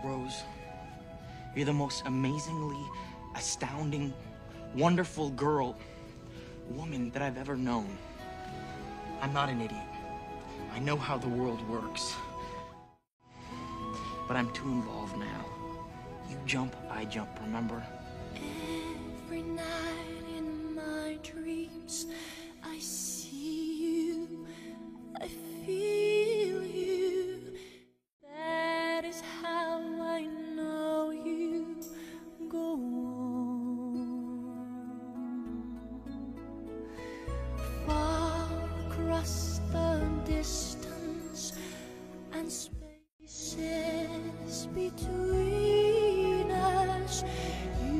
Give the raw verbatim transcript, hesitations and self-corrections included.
Rose, you're the most amazingly, astounding, wonderful girl, woman that I've ever known. I'm not an idiot. I know how the world works. But I'm too involved now. You jump, I jump, remember? Every night in my dreams, I see you, I feel you. That is how I know you go on. Far across the distance and spaces between us,